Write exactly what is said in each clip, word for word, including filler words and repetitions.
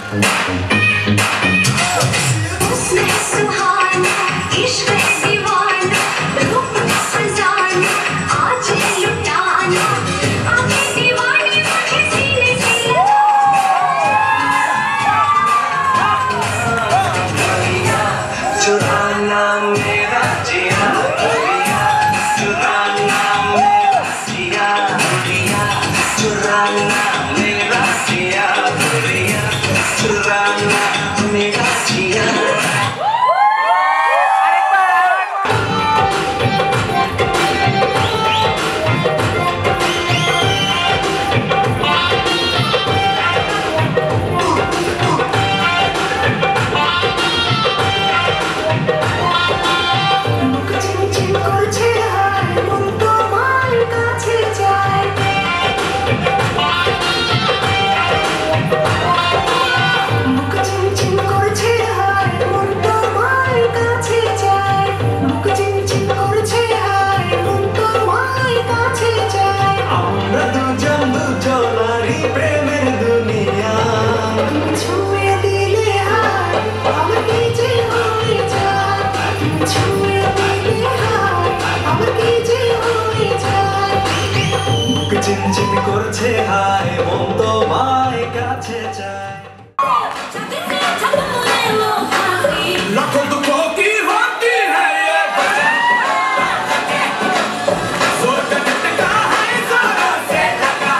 চিনচিন করছে হায় মন তোমায় কাছে চায় লাখों दुखों की होती है ये वजह जोर का झटका है जोरों से लगा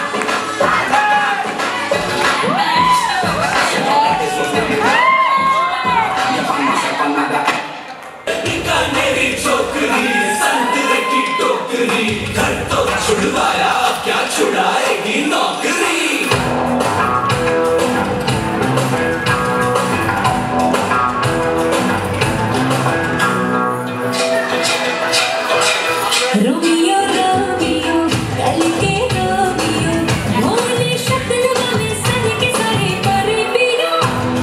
मेरी छोकरी संतरे की टोकरी घर तो छुड़वाया क्या छुड़ाएगी नौकरी रोमियो रोमियो कल के रोमियो भोले शब्द में सन के सारे पर पियो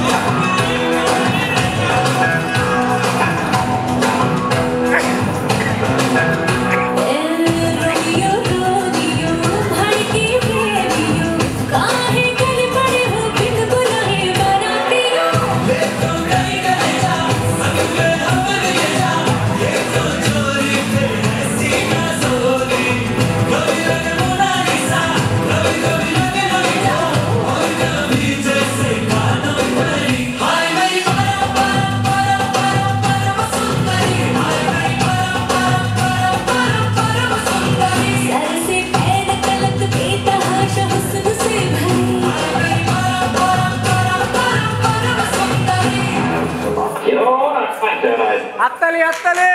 रोमियो रोमियो भाई के बेबियो काहे कर पड़े हो बिन बुलाए बारातियों ले तो गई गई जा संग में हम ले जा ये तो चोरी थे ऐसी ना सोली कभी लगे मोनालिसा कभी कभी लगे ललिता और कभी जैसे कानों परी हाय मेरी परम परम परम परम परम सुंदरी हाय मेरी परम परम परम परम परम सुंदरी सर से पैर तलक बेतहाशा हुस्न से भरी हाय मेरी परम परम परम परम परम सुंदरी You know what? I don't know. हत्तली हत्तली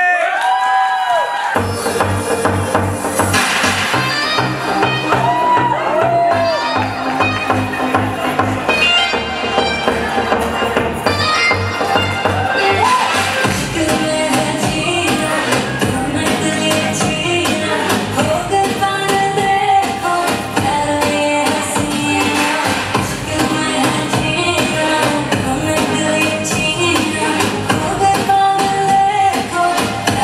Oh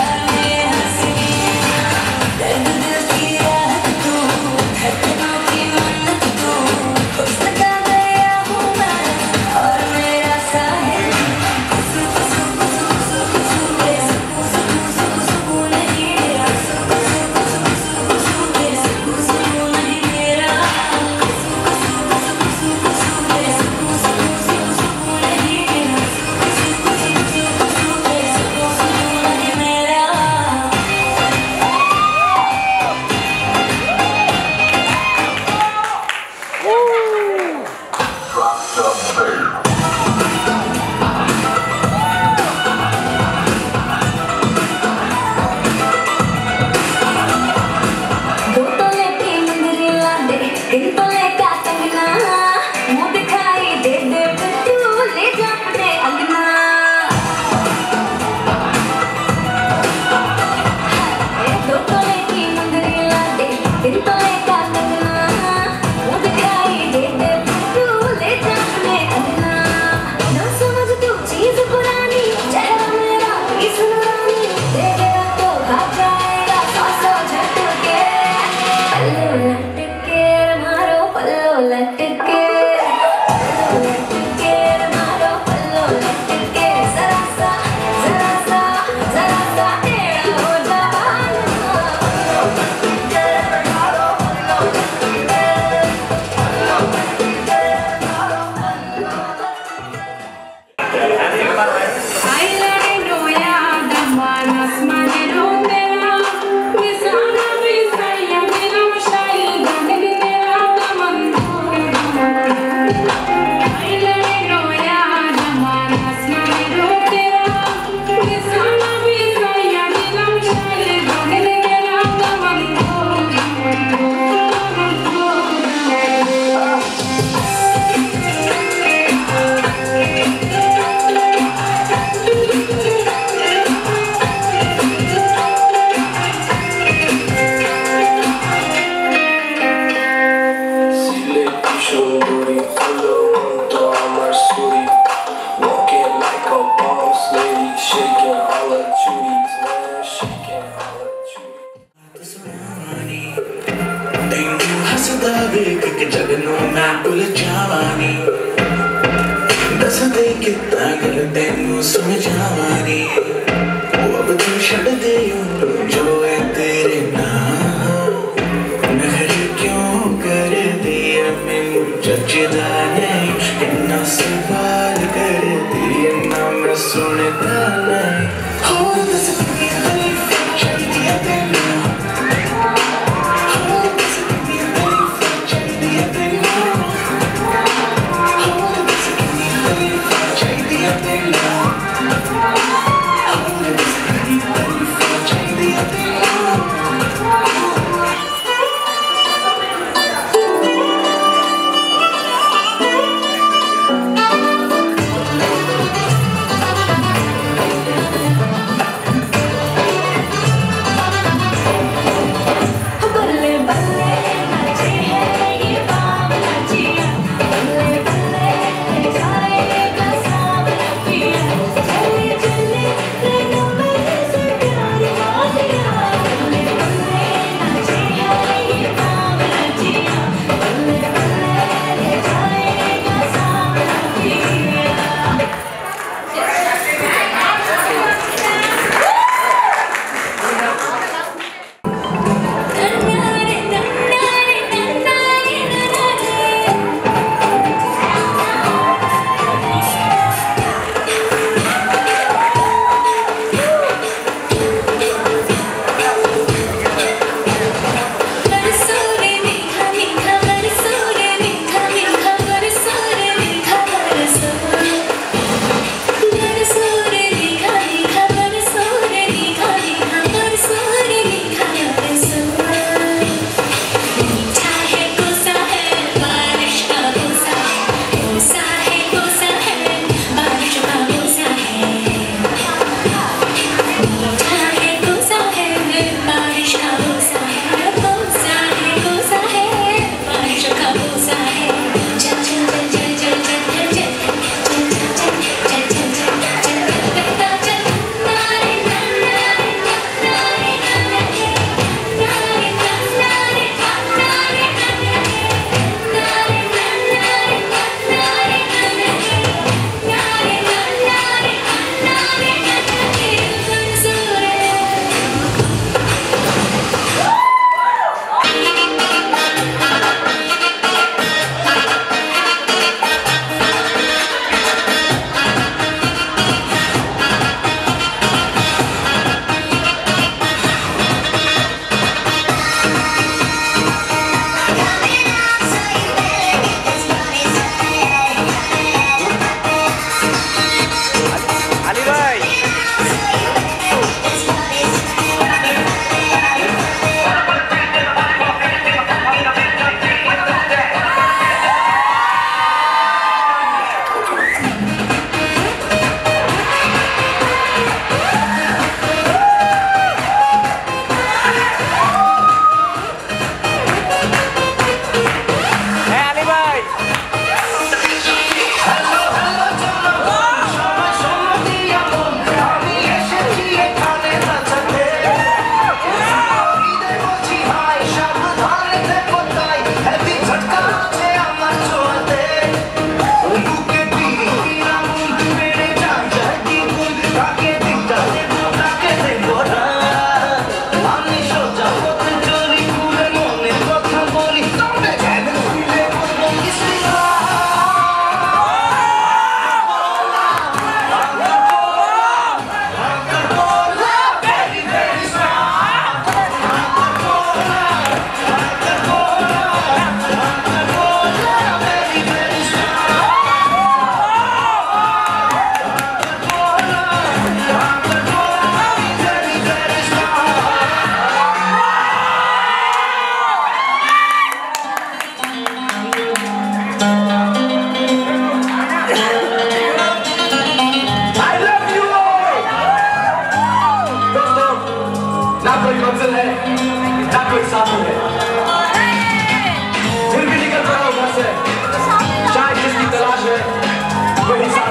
sweetie. Walking like a boss lady, shaking all her titties, man, shaking all her titties. Tenu hasda dekh ke jagnu main ul jawani. Das de kitna gal tenu samjhawani. wo ab tu chhad de jo hai tere naam. Nahar kyun kar diya mainu jajda nahi. Inna sawal kar diya na main sunta nahi. Ho das dunya hai chal diya tenu.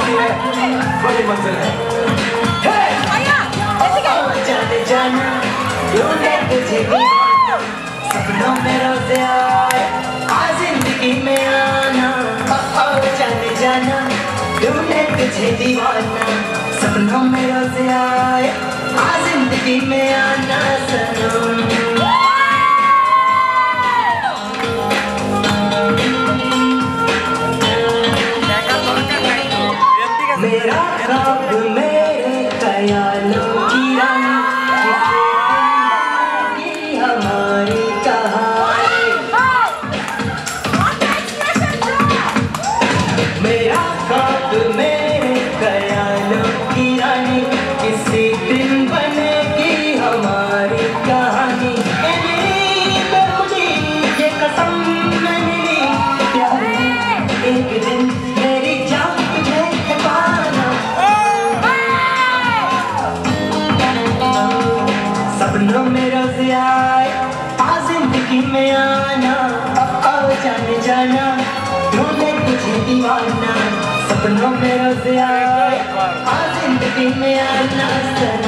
बड़ी मंजिल है। जाने जाना ढूंढे तुझे सपनों में रोज़ आए आ जिंदगी में आना। जाने जाना ढूंढे तुझे दीवाना सपनों में रोज़ आए आ जिंदगी में आना सनम। मेरा ख्वाब मेरे ख्यालों की रानी जिसे हमारी कहानी। मेरा ख्वाब मेरे ख्यालों की रानी किसी दिन बनेगी हमारी कहानी। ए मेरी बेखुदी ये कसम मैंने ली प्यार एक दिन मेरी जान तुझे सपनों में रोज़ आए आ जिंदगी में आना। आओ जाने जाना ढूंढे तुझे दीवाना सपनों में रोज़ आए आ जिंदगी में आना।